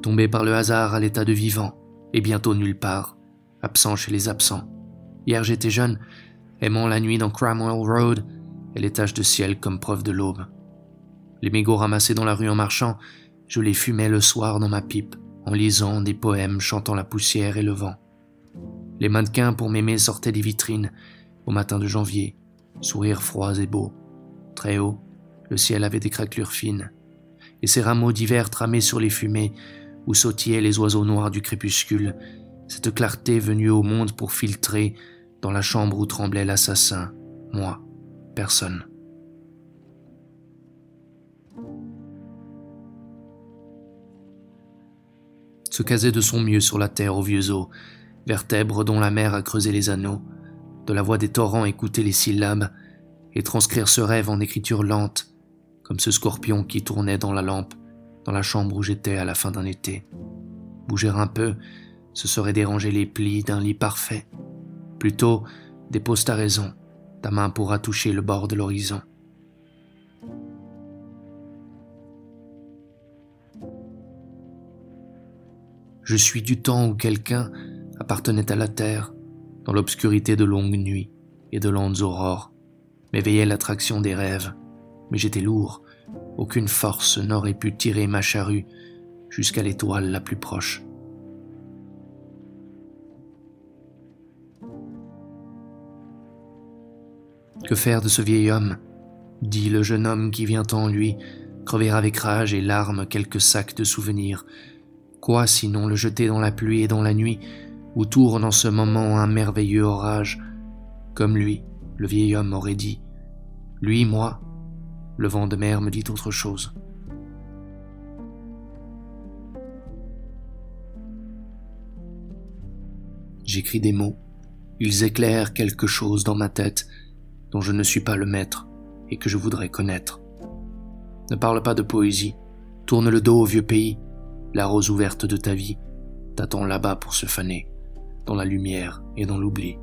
tombé par le hasard à l'état de vivant, et bientôt nulle part, absent chez les absents. Hier j'étais jeune, aimant la nuit dans Cromwell Road, et les taches de ciel comme preuve de l'aube. Les mégots ramassés dans la rue en marchant, je les fumais le soir dans ma pipe, en lisant des poèmes chantant la poussière et le vent. Les mannequins pour m'aimer sortaient des vitrines, au matin de janvier, sourires froids et beaux. Très haut, le ciel avait des craquelures fines, et ces rameaux d'hiver tramés sur les fumées, où sautillaient les oiseaux noirs du crépuscule, cette clarté venue au monde pour filtrer dans la chambre où tremblait l'assassin, moi, personne. Se caser de son mieux sur la terre aux vieux os, vertèbres dont la mer a creusé les anneaux, de la voix des torrents écouter les syllabes, et transcrire ce rêve en écriture lente, comme ce scorpion qui tournait dans la lampe, dans la chambre où j'étais à la fin d'un été. Bouger un peu, ce serait déranger les plis d'un lit parfait. Plutôt, dépose ta raison, ta main pourra toucher le bord de l'horizon. Je suis du temps où quelqu'un appartenait à la terre, dans l'obscurité de longues nuits et de lentes aurores, m'éveillait l'attraction des rêves, mais j'étais lourd, aucune force n'aurait pu tirer ma charrue jusqu'à l'étoile la plus proche. Que faire de ce vieil homme, dit le jeune homme qui vient en lui, crever avec rage et larmes quelques sacs de souvenirs. Quoi sinon le jeter dans la pluie et dans la nuit, où tourne en ce moment un merveilleux orage, comme lui, le vieil homme aurait dit. Lui, moi, le vent de mer me dit autre chose. J'écris des mots, ils éclairent quelque chose dans ma tête, dont je ne suis pas le maître et que je voudrais connaître. Ne parle pas de poésie, tourne le dos au vieux pays, la rose ouverte de ta vie t'attend là-bas pour se faner, dans la lumière et dans l'oubli.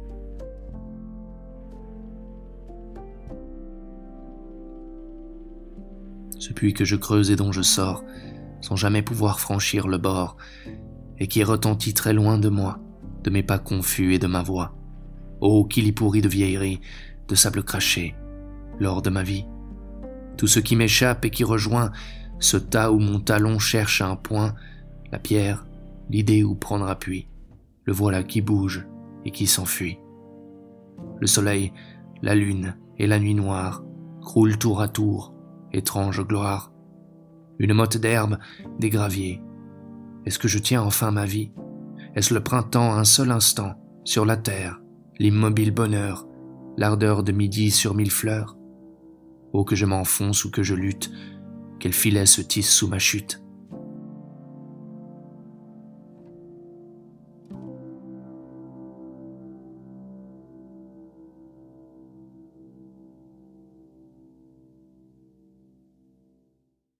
Ce puits que je creuse et dont je sors, sans jamais pouvoir franchir le bord, et qui retentit très loin de moi, de mes pas confus et de ma voix. Ô qu'il y pourrit de vieillerie, de sable craché, lors de ma vie. Tout ce qui m'échappe et qui rejoint ce tas où mon talon cherche un point, la pierre, l'idée où prendre appui, le voilà qui bouge et qui s'enfuit. Le soleil, la lune et la nuit noire croulent tour à tour, étrange gloire. Une motte d'herbe, des graviers. Est-ce que je tiens enfin ma vie? Est-ce le printemps un seul instant, sur la terre, l'immobile bonheur, l'ardeur de midi sur 1000 fleurs? Oh que je m'enfonce ou que je lutte, quel filet se tisse sous ma chute.